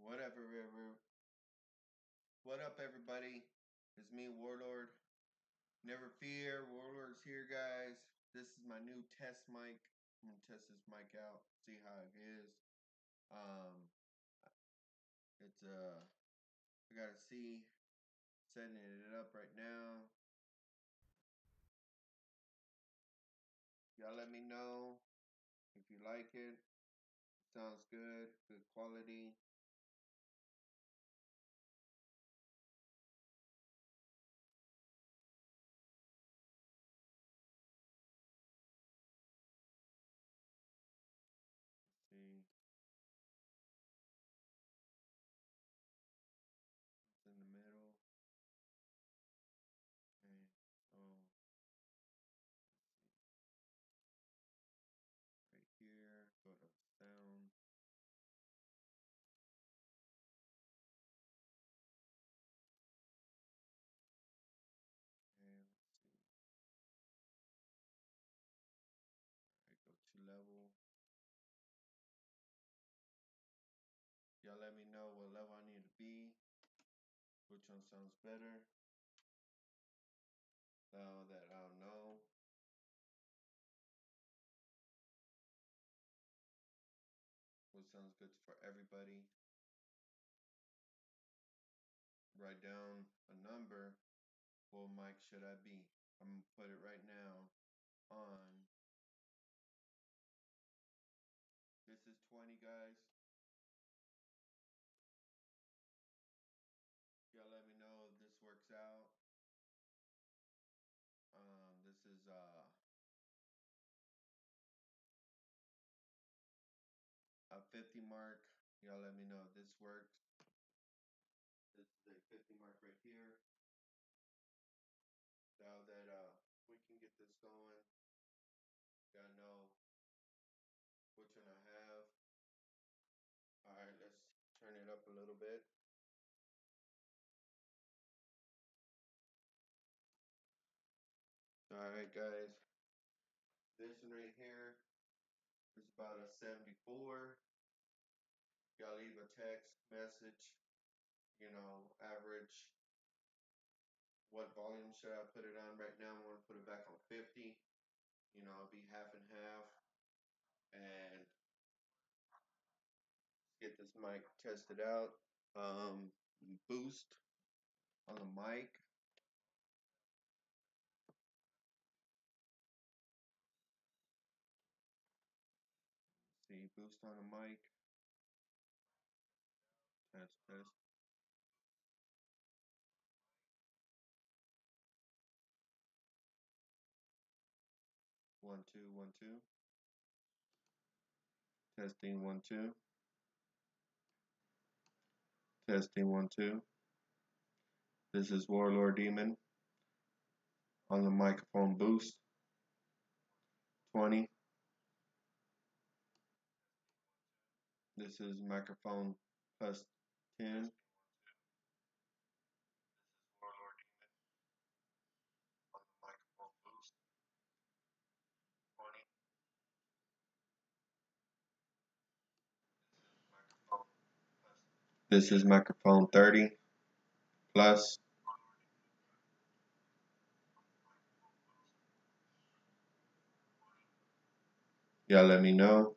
Whatever. What up, everybody? It's me, Warlord. Never fear, Warlord's here, guys. This is my new test mic. I'm gonna test this mic out, see how it is. It's I gotta see. Setting it up right now. Y'all let me know if you like it. Sounds good, good quality. Let's see. It's in the middle. Okay. Oh, right here. Go to sound. Okay, let's see. Alright, go to level. Y'all let me know what level I need to be. Which one sounds better? Now that I'll know. What sounds good for everybody. Write down a number. What mic should I be? I'm gonna put it right now on. This is 20, guys. Y'all let me know if this works out. This is a 50 mark. Y'all let me know if this works. This is a 50 mark right here. Now that we can get this going, gotta know which one I have. All right, let's turn it up a little bit. All right, guys. This one right here is about a 74. Y'all leave a text message, average. What volume should I put it on right now? I'm going to put it back on 50. It'll be half and half. And get this mic tested out. Boost on the mic. See, boost on the mic. Test. 1 2 1 2. Testing 1 2. Testing 1 2. This is Warlord Demon on the microphone boost. 20. This is microphone plus 10. This is Warlord Demon on the microphone boost. 20. This is microphone 30 plus. Y'all let me know.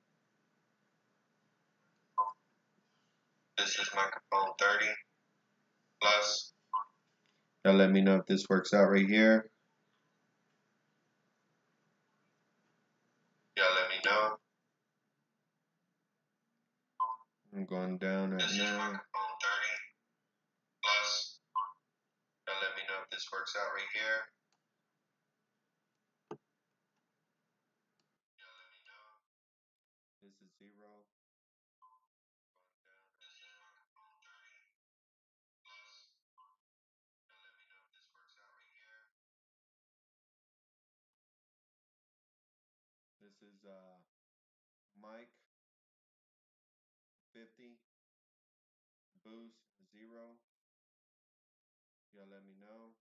This is microphone 30 plus. Y'all let me know if this works out right here. Y'all let me know. I'm going down right now. This is microphone 30 plus. Y'all let me know if this works out right here. Y'all let me know. This is 0. Going down. This is microphone 30 plus. Y'all let me know if this works out right here. This is mic 50. Boost 0. Y'all let me know.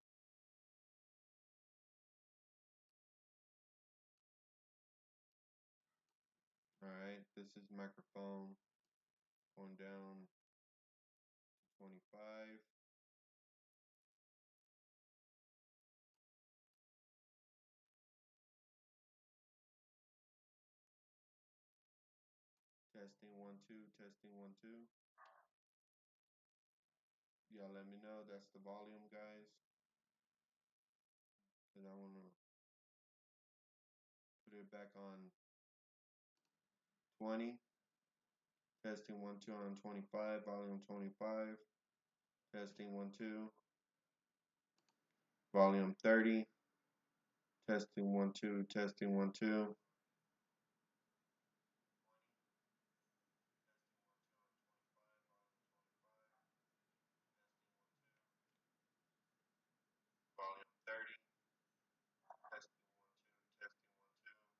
Alright, this is microphone going down 25. Testing 1 2, testing 1 2. Y'all let me know that's the volume, guys. And I want to put it back on 20. Testing 1 2 on 25, volume 25. Testing 1 2. Volume 30. Testing 1 2, testing 1 2. Volume 30. Testing 1 2, testing 1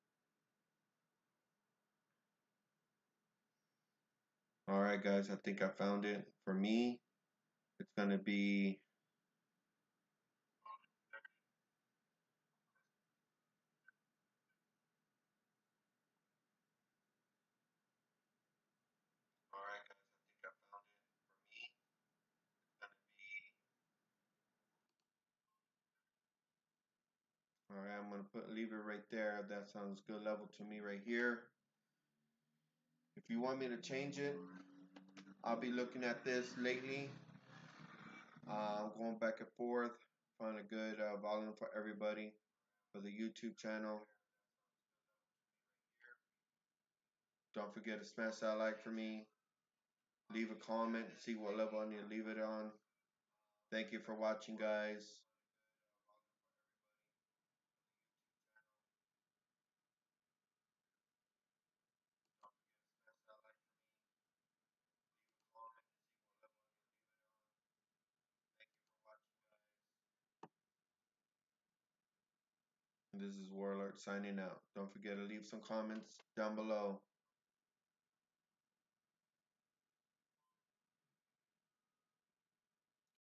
2. All right, guys, I think I found it. For me, it's going to be. All right, guys, I think I found it. For me, it's going to be. All right, I'm going to leave it right there. That sounds good level to me right here. If you want me to change it, I'll be looking at this lately. Going back and forth, find a good volume for everybody for the YouTube channel. Don't forget to smash that like for me. Leave a comment, see what level I need to leave it on. Thank you for watching, guys. This is Warlord signing out. Don't forget to leave some comments down below.